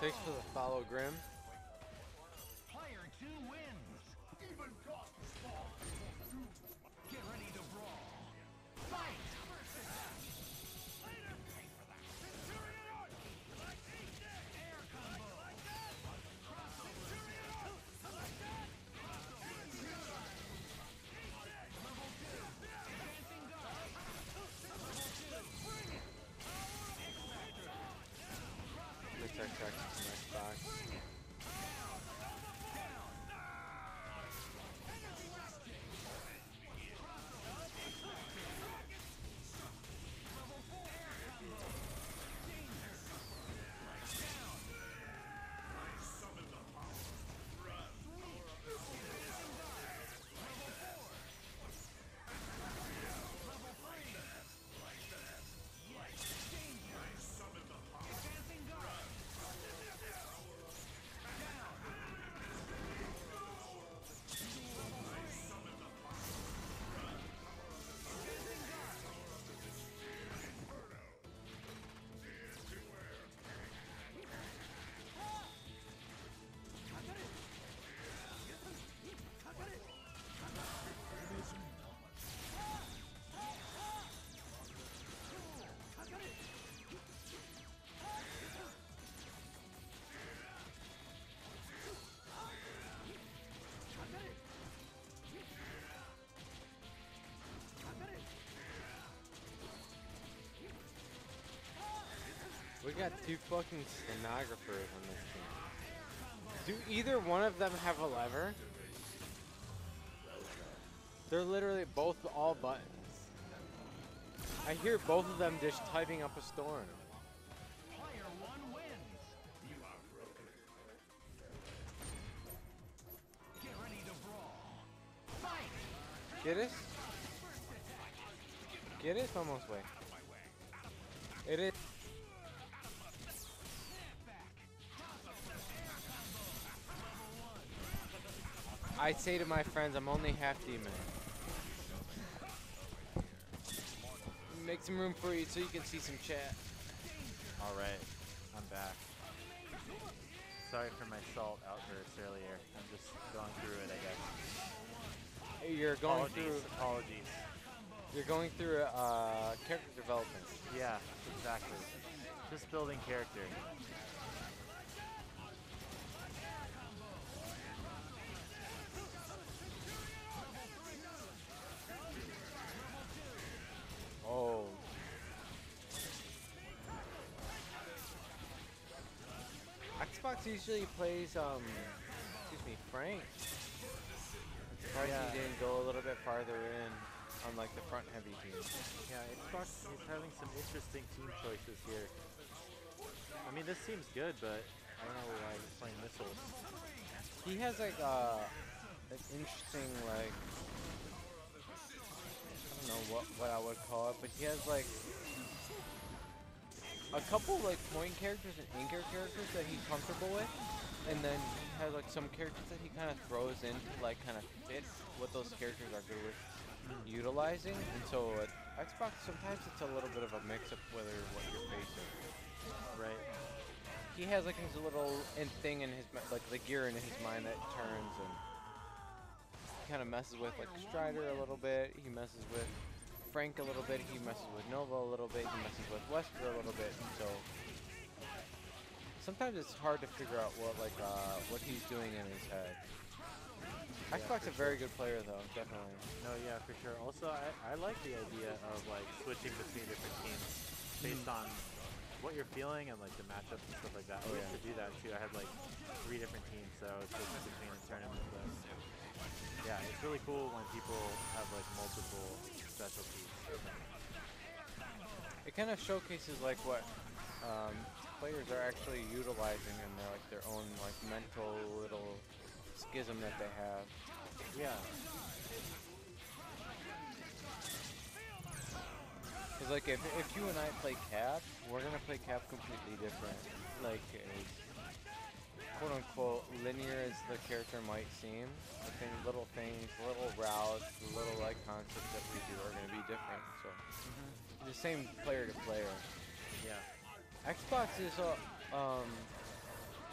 Thanks for the follow, Grim. Player 2 wins. Even cost spawn. Get ready to brawl. Fight! Later. Centurion! Like air combo. Like that. Cross Centurion! Like that. Level 2. Advancing guard. Level 2. Bring it. Let's Xbox. We got two fucking stenographers on this team. Do either one of them have a lever? They're literally both all buttons. I hear both of them just typing up a storm. Player 1 wins. You are broken. Get ready to brawl. Fight! Get it? Get it? Almost way. It is. I say to my friends, I'm only half demon. Make some room for you so you can see some chat. Alright, I'm back. Sorry for my salt outburst earlier. I'm just going through it, I guess. You're going Apologies. You're going through character development. Yeah, exactly. Just building character. Oh. Xbox usually plays, excuse me, Frank. Surprised he didn't go a little bit farther in on like the front heavy team. Yeah, Xbox is having some interesting team choices here. I mean, this seems good, but I don't know why he's playing missiles. He has like an interesting like, I don't know what I would call it, but he has like a couple like point characters and anchor characters that he's comfortable with, and then he has like some characters that he kind of throws in to like kind of fit what those characters are good with utilizing. And so at Xbox sometimes it's a little bit of a mix of whether what you're facing. Right. He has like his little thing in his like the gear in his mind that turns, and he kind of messes with like Strider a little bit. He messes with Frank a little bit. He messes with Nova a little bit. He messes with Wesker a little bit. And so sometimes it's hard to figure out what he's doing in his head. Yeah, Xbox a very good player though, definitely. No, yeah, for sure. Also, I like the idea of like switching between different teams based on what you're feeling and like the matchups and stuff like that. I used to do that too. I had like 3 different teams, so I was switching between the tournaments. But yeah, it's really cool when people have like multiple specialties. It kind of showcases like what players are actually utilizing in their own like mental little schism that they have. Yeah. Because like if you and I play Cap, we're gonna play Cap completely different. Like quote unquote linear as the character might seem, little things, little routes, little like concepts that we do are gonna be different. So the same player to player. Yeah. Xbox is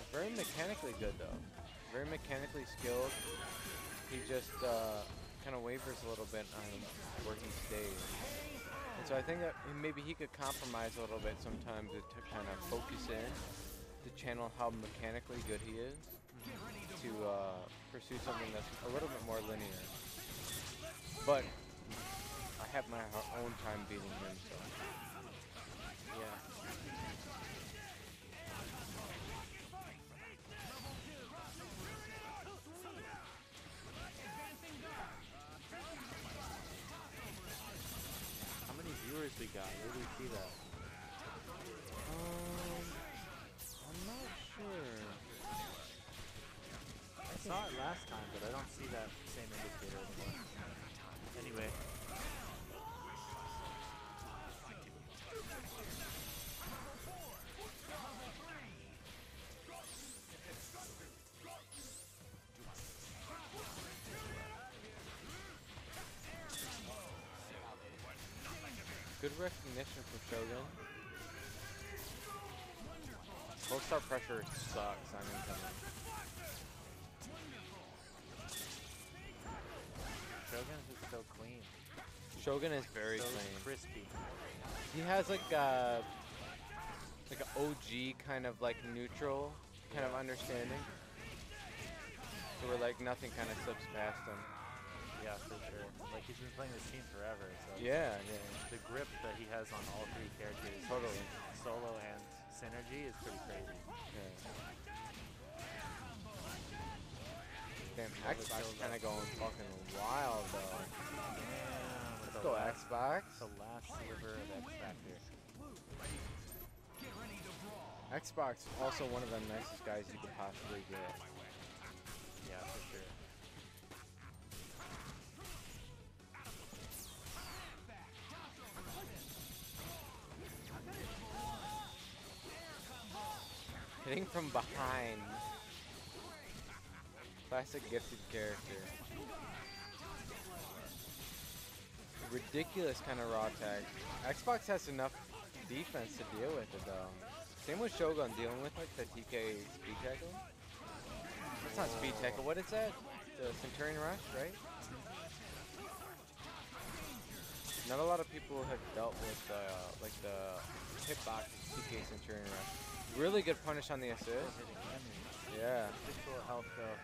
Very mechanically good though. Very mechanically skilled. He just kind of wavers a little bit on where he stays. And so I think that maybe he could compromise a little bit sometimes to kind of focus in, to channel how mechanically good he is, to pursue something that's a little bit more linear. But I have my own time beating him, so yeah. How many viewers we got? Where do we see that? I'm not sure. I saw it last time, but I don't see that same indicator anymore. Anyway. Good recognition from Shogun. Full star pressure sucks on incoming. Shogun's is so clean. Shogun is very So clean. crispy. He has like an OG kind of like neutral kind of understanding. So where like nothing kind of slips past him. Yeah, for sure. Like he's been playing this team forever, so Yeah, yeah. the grip that he has on all three characters, Totally. solo and synergy, is pretty crazy. Yeah. Damn, Xbox kind of going fucking wild though. Damn, Let's go Xbox. The last sliver of X Factor. Xbox also one of the nicest guys you could possibly get. Yeah, for sure. Hitting from behind. Classic gifted character. Ridiculous kind of raw tag. Xbox has enough defense to deal with it though. Same with Shogun dealing with like the TK speed tackle. That's not speed tackle. What is that? The Centurion Rush, right? Not a lot of people have dealt with like the hitbox TK Centurion Rush. Really good punish on the assist. Yeah. Just a little health though.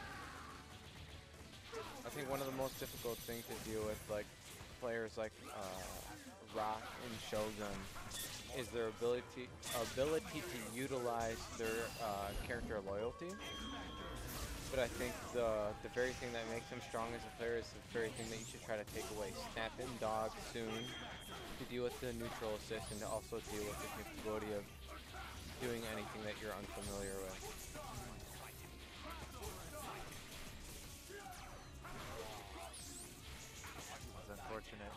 I think one of the most difficult things to deal with, like players like Rock and Shogun, is their ability to utilize their character loyalty. But I think the very thing that makes them strong as a player is the very thing that you should try to take away. Snap in dog soon to deal with the neutral assist and to also deal with the capability of doing anything that you're unfamiliar with. It's unfortunate.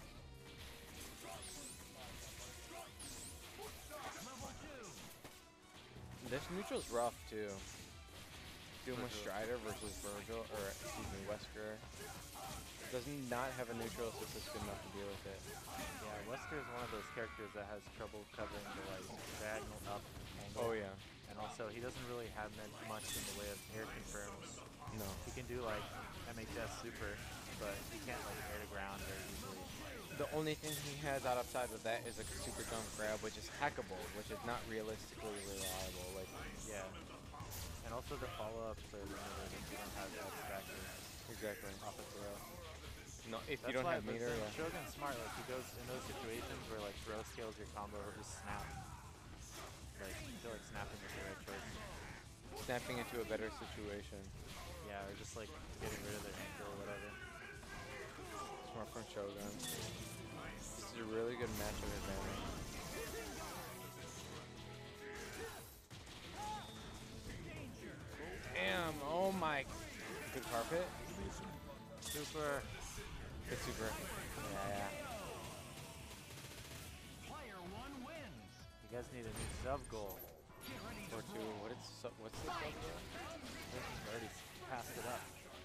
This neutral's rough too. Doing with Strider versus Virgil, or excuse me, Wesker. Does not have a neutral assist that's good enough to deal with it. Yeah, Wesker is one of those characters that has trouble covering the like diagonal up angle. Oh yeah. And also, he doesn't really have much in the way of air confirms. No. He can do like MHS super, but he can't like air to ground very easily. The only thing he has out outside of that is a super jump grab, which is hackable, which is not realistically reliable. Like, Yeah. And also the follow-ups are limited if you don't have X Factor exactly. off a throw. No, if That's you don't why, have but meter, then yeah. Shogun's smart. Like he goes in those situations where like throw scales your combo, he'll just snap. Like I feel like snapping is the right choice. Snapping into a better situation. Yeah, or just like getting rid of their ankle or whatever. Smart from Shogun. This is a really good matchup advantage. Damn, oh my. Good carpet. Super. Good super. Yeah. Player 1 wins. You guys need a new sub goal. Or two. What's the sub goal? I already passed it up.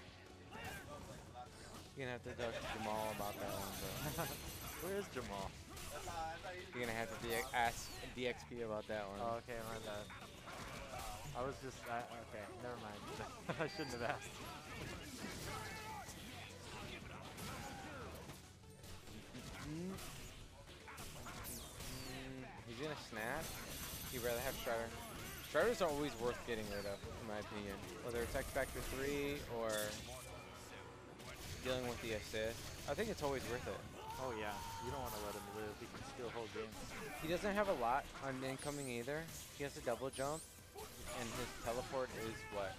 You're gonna have to talk to Jamal about that one, bro. Where is Jamal? You're gonna have to ask DXP about that one. Oh, okay, my bad. I was just, okay, never mind. I shouldn't have asked. He's gonna snap. He'd rather have Strider. Striders are always worth getting rid of, in my opinion. Whether it's X Factor 3 or dealing with the assist. I think it's always worth it. Oh yeah, you don't want to let him live. He can steal whole games. He doesn't have a lot on incoming either. He has a double jump, and his teleport is what?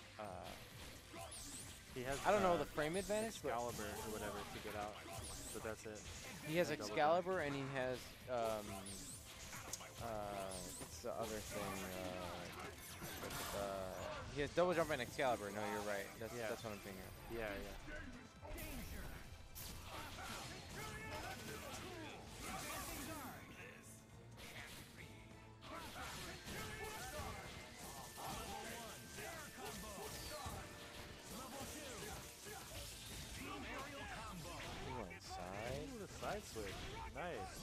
He has. I don't know the frame advantage, but Excalibur or whatever to get out, but that's it. he has And double Excalibur and he has what's the other thing? He has double jump and Excalibur. No, you're right. That's Yeah. that's what I'm thinking of. Yeah, yeah. He went side. Ooh, the side switch. Nice.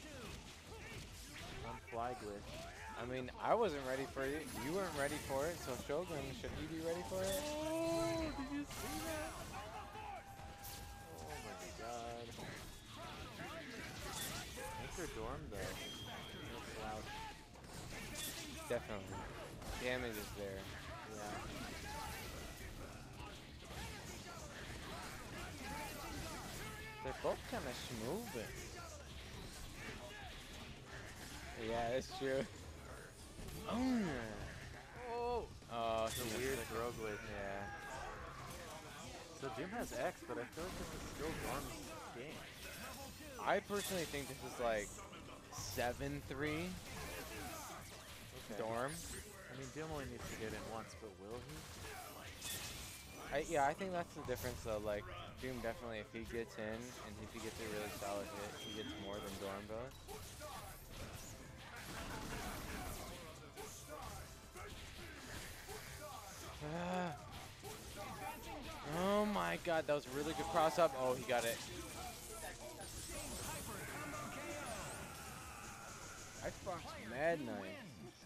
On fly glitch. I mean, I wasn't ready for it. You weren't ready for it, so Shogun, should he be ready for it? Oh, did you see that? Oh my god. Anchor Dorm though. No slouch. Definitely. Damage is there. Yeah. They're both kind of smoothing. Yeah, that's true. Oh! Oh, It's a weird throw glitch. Yeah. So Doom has X, but I feel like this is still Dorm's game. I personally think this is like 7-3 Okay. Dorm. I mean, Doom only needs to get in once, but will he? Yeah, I think that's the difference though. Like, Doom definitely, if he gets in and if he gets a really solid hit, he gets more than Dorm does. Oh my god, that was a really good cross up. Oh, he got it. Icebox mad nice.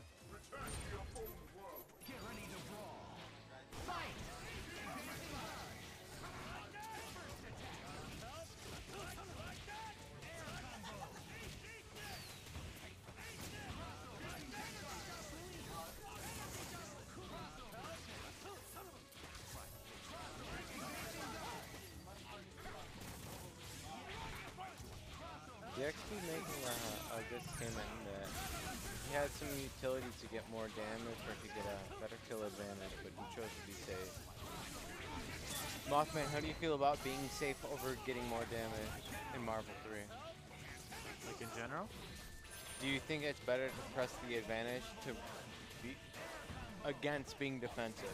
DXP making a good statement that he had some utility to get more damage or to get a better kill advantage, but he chose to be safe. Mothman, how do you feel about being safe over getting more damage in Marvel 3? Like in general? Do you think it's better to press the advantage to be against being defensive?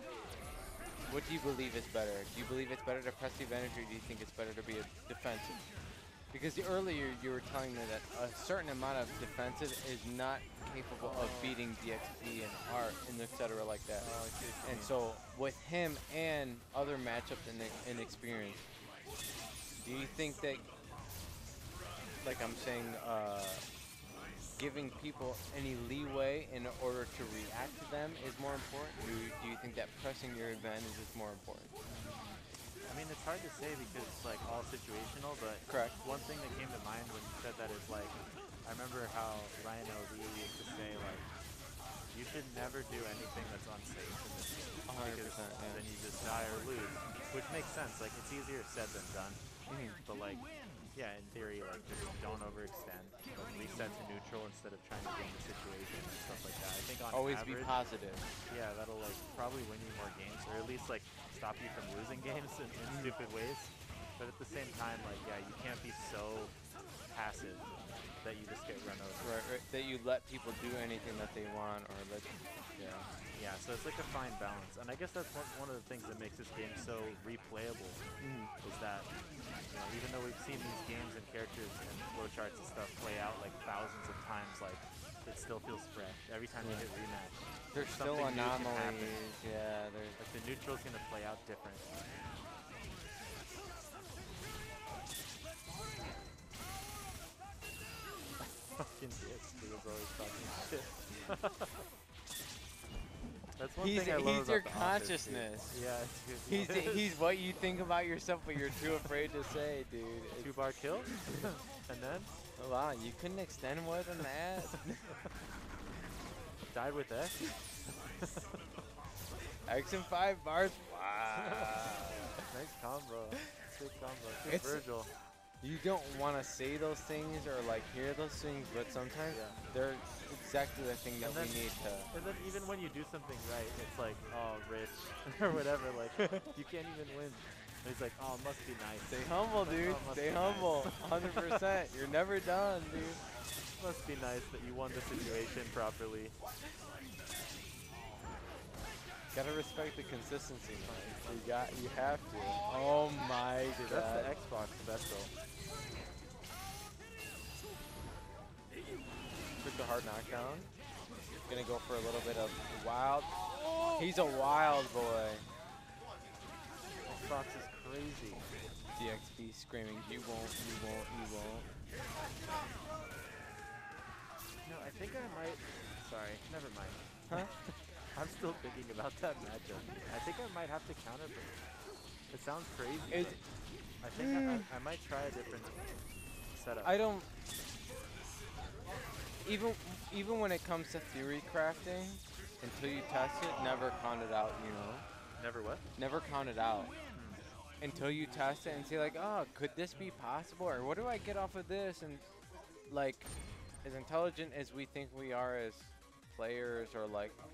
What do you believe is better? Do you believe it's better to press the advantage, or do you think it's better to be a defensive? Because earlier you were telling me that a certain amount of defensive is not capable of beating DXP and Art and etc. like that. And so with him and other matchups in experience, do you think that, like I'm saying, giving people any leeway in order to react to them is more important? Do you think that pressing your advantage is more important? I mean, it's hard to say because it's like all situational, but Correct. One thing that came to mind when you said that is like, I remember how Ryan O.D. used to say like, you should never do anything that's unsafe in this game. 100%, Because yeah. then you just die or lose, which makes sense. Like, it's easier said than done. But like, yeah, in theory, like, just don't overextend. Like, reset to neutral instead of trying to game the situation and stuff like that. I think on Always average, be positive. yeah, that'll like probably win you more games, or at least like stop you from losing games in stupid ways. But at the same time, like, yeah, you can't be so passive that you just get run over. Right, that you let people do anything that they want, or let, yeah. Yeah, so it's like a fine balance, and I guess that's one of the things that makes this game so replayable. Is that, you know, even though we've seen these games and characters and flowcharts and stuff play out like thousands of times, like it still feels fresh every time you hit rematch. There's still Something new can happen. anomalies, yeah, there's Like the neutral's gonna play out different. Fucking DXP is always talking shit. That's one He's thing I love he's your about The Office, dude. consciousness. Yeah, it's good. He's what you think about yourself, but you're too afraid to say, dude. It's- 2-bar kill, and then Hold on, you couldn't extend more than that. died with X. X and 5 bars. Wow. Nice combo. Sick combo. Good It's- Virgil. You don't want to say those things or like hear those things, but sometimes Yeah. they're exactly the thing that And we then- need to. And then even when you do something right, it's like, oh, rich, or whatever. Like, you can't even win. And he's like, oh, must be nice. Stay humble, dude. Oh, must Stay be nice. humble. 100%. You're never done, dude. Must be nice that you won the situation properly. Gotta respect the consistency, man. You have to. Oh my Dude, god. that's the Xbox special. Took the hard knockdown. Gonna go for a little bit of wild. He's a wild boy. Xbox is crazy. DXB screaming, you won't, you won't, you won't. No, I think I might. Sorry, never mind. Huh? I'm still thinking about that matchup. I think I might have to counter break. It sounds crazy. Is- but I think I might try a different setup. I don't. Even when it comes to theory crafting, until you test it, never count it out. You know, Never what? never count it out until you test it and see like, oh, could this be possible, or what do I get off of this? And like, as intelligent as we think we are as players, or like